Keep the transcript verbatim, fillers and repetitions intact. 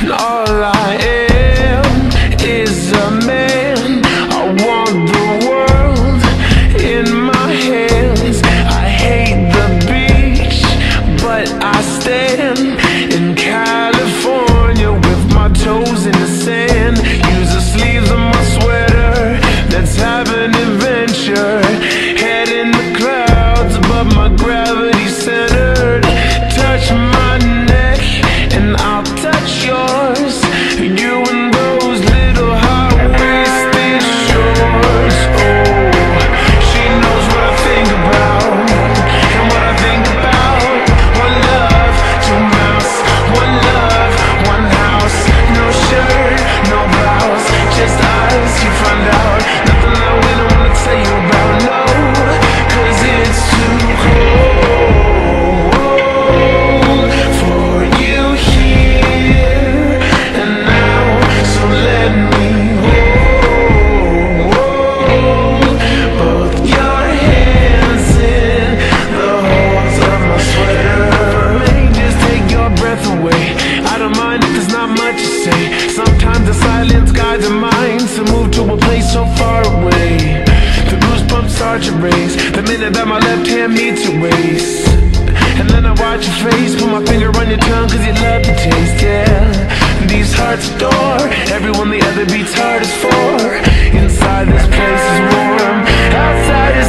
all I am is a man. I want the world in my hands. I hate the beach, but I stand in California with my toes in the sand. Use the sleeves of my sweater, let's have an adventure. Head in the clouds, but my gravity's centered. Touch my neck and I'll touch yours. You and those little high-waisted shorts. Oh, she knows what I think about, and what I think about. One love, two mouths. One love, one house. No shirt, no blouse, just us, you find out. Nothing that we don't wanna tell you about, no, cause it's too cold for you here and now. So let me hold both your hands in the holes of my sweater. May just take your breath away. I don't mind if there's not much to say. Sometimes the silence guides our minds to move to a place so far away. The goosebumps start to raise the minute that my left hand meets your waist. And then I watch your face, put my finger on your tongue cause you love the taste, yeah. These hearts adore everyone the other beats hardest for. Inside this place is warm, outside